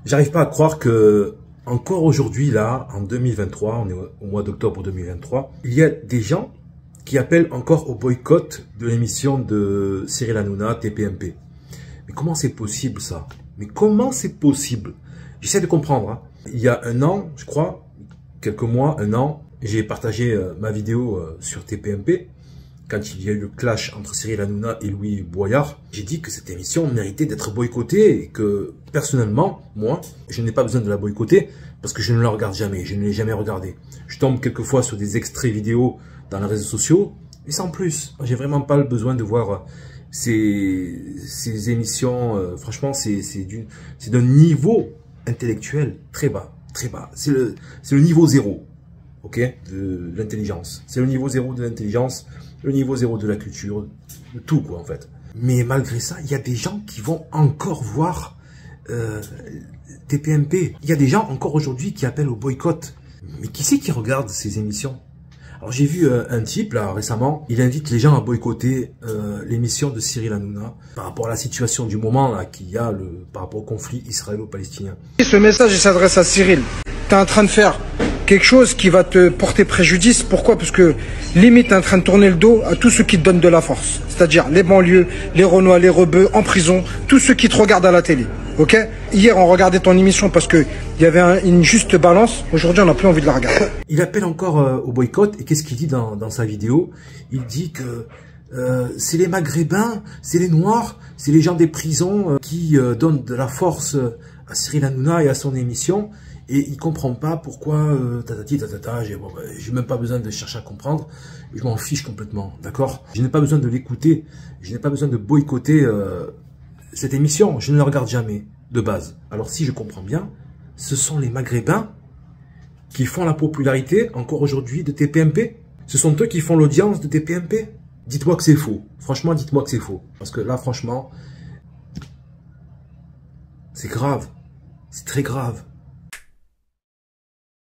J'arrive pas à croire que, encore aujourd'hui, là, en 2023, on est au mois d'octobre 2023, il y a des gens qui appellent encore au boycott de l'émission de Cyril Hanouna, TPMP. Mais comment c'est possible, ça? Mais comment c'est possible? J'essaie de comprendre. Hein. Il y a un an, je crois, quelques mois, un an, j'ai partagé ma vidéo sur TPMP. Quand il y a eu le clash entre Cyril Hanouna et Louis Boyard, j'ai dit que cette émission méritait d'être boycottée et que, personnellement, moi, je n'ai pas besoin de la boycotter parce que je ne la regarde jamais, je ne l'ai jamais regardée. Je tombe quelquefois sur des extraits vidéo dans les réseaux sociaux, mais sans plus. J'ai vraiment pas le besoin de voir ces émissions. Franchement, c'est d'un niveau intellectuel très bas, très bas. C'est le niveau zéro, ok, de l'intelligence. C'est le niveau zéro de l'intelligence. Le niveau zéro de la culture, de tout quoi en fait. Mais malgré ça, il y a des gens qui vont encore voir TPMP. Il y a des gens encore aujourd'hui qui appellent au boycott. Mais qui c'est qui regarde ces émissions? Alors j'ai vu un type là récemment, il invite les gens à boycotter l'émission de Cyril Hanouna par rapport à la situation du moment là qu'il y a par rapport au conflit israélo-palestinien. Ce message il s'adresse à Cyril. Tu es en train de faire quelque chose qui va te porter préjudice. Pourquoi? Parce que limite tu es en train de tourner le dos à tous ceux qui te donnent de la force. C'est-à-dire les banlieues, les Renois, les rebeux, en prison, tous ceux qui te regardent à la télé. Ok? Hier on regardait ton émission parce qu'il y avait une juste balance. Aujourd'hui on n'a plus envie de la regarder. Il appelle encore au boycott et qu'est-ce qu'il dit dans sa vidéo? Il dit que c'est les Maghrébins, c'est les Noirs, c'est les gens des prisons qui donnent de la force à Cyril Hanouna et à son émission. Et il comprend pas pourquoi tatati tatata, j'ai même pas besoin de chercher à comprendre, je m'en fiche complètement, d'accord? Je n'ai pas besoin de l'écouter, je n'ai pas besoin de boycotter cette émission, je ne la regarde jamais, de base. Alors si je comprends bien, ce sont les Maghrébins qui font la popularité, encore aujourd'hui, de TPMP. Ce sont eux qui font l'audience de TPMP. Dites-moi que c'est faux, franchement dites-moi que c'est faux. Parce que là franchement, c'est grave, c'est très grave.